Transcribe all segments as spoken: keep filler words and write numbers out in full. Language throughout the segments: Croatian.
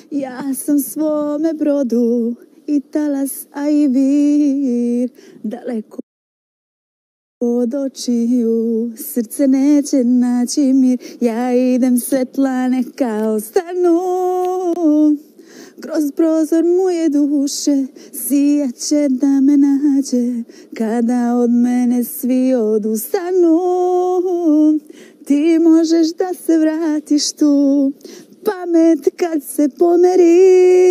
Ja sam svome brodu i talas, a i vir, daleko od očiju, srce neće naći mir. Ja idem, svetla neka ostanu, kroz prozor moje duše sijaće da me nađe, kada od mene svi odustanu. Ti možeš da se vratiš tu, pamet kad se pomeri,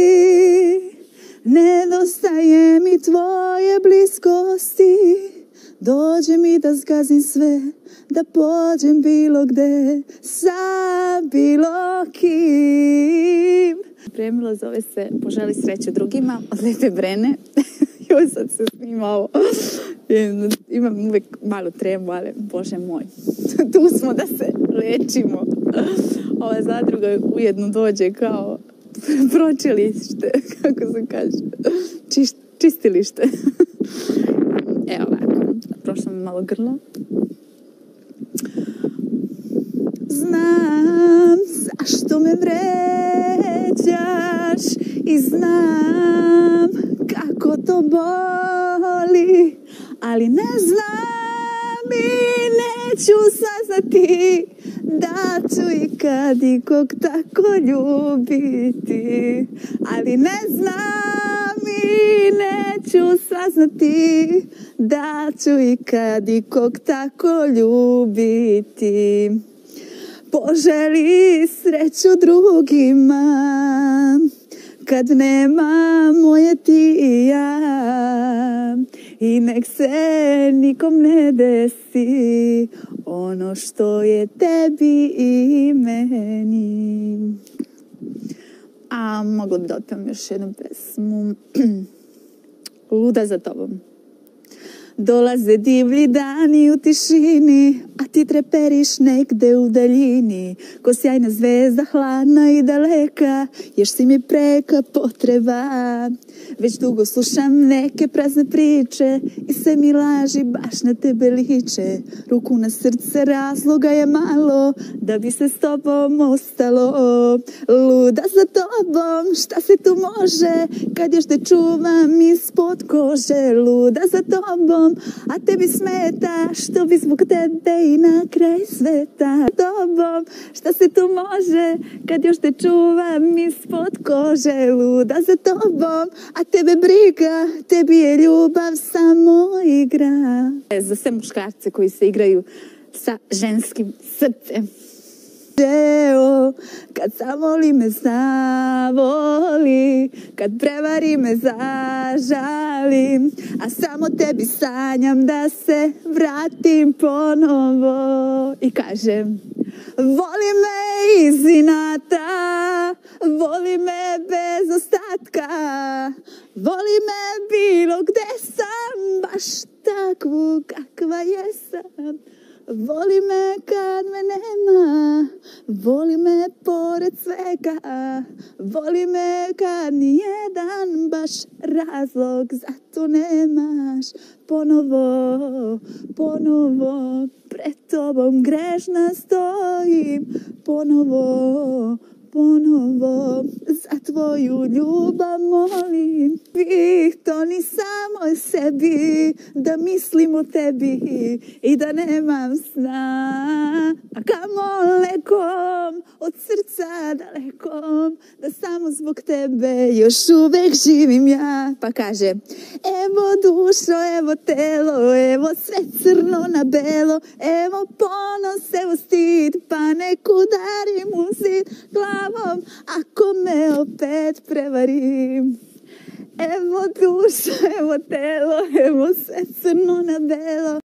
nedostaje mi tvoje bliskosti. Dođe mi da zgazim sve, da pođem bilo gde, sa bilo kim. Premila zove se Poželi sreće drugima od Lepe Brene. Joj, sad se snima ovo. Imam uvek malu tremu, ali Bože moj, tu smo da se lečimo. Ova zadruga ujedno dođe kao pročilište, kako se kaže, Čiš, čistilište. Evo ovako, prošlo mi malo grlo. Znam zašto me vređaš i znam kako to boli, ali ne znam i neću saznati da ću ikad ikog tako ljubiti, ali ne znam i neću saznati da ću ikad ikog tako ljubiti. Poželi sreću drugima kad nema moje ti i ja, i nek se nikom ne desi ono što je tebi i meni. A mogla bi da otpevam još jednu pesmu. Luda za tobom. Dolaze divlji dani u tišini, a ti treperiš negde u daljini, ko sjajna zvezda, hladna i daleka, još si mi preka potreba. Već dugo slušam neke prazne priče i sve mi laži baš na tebe liče. Ruku na srce, razloga je malo da bi se s tobom ostalo. Luda za tobom, šta se tu može kad još te čuvam ispod kože. Luda za tobom, a tebi smeta što bi zbog tebe i na kraj sveta. Tobom, šta se tu može kad još te čuvam ispod kože. Luda za tobom, a tebe briga, tebi je ljubav samo igra. Za sve muškarce koji se igraju sa ženskim srcem. Kad zavoli me zavoli, kad prevari me zažali, a samo tebi sanjam da se vratim ponovo. I kažem, voli me iz inata, voli me bez ostatka, voli me bilo gde sam, baš takvu kakva jesam. Voli me kad me nema, voli me pored svega, voli me kad nijedan baš razlog za to nemaš. Ponovo, ponovo pred tobom grešna stojim, ponovo, ponovo za tvoju ljubav molim. Bih to ni samo sebi, da mislim o tebi i da nemam sna. A kamo lekom, od srca dalekom, da samo zbog tebe još uvek živim ja. Pa kaže, evo dušo, evo telo, evo sve crno na belo, evo ponos, evo stid, pa nek udarim u zid glavom ako me opet prevarim. Evo duša, evo telo, evo sve crno na belo.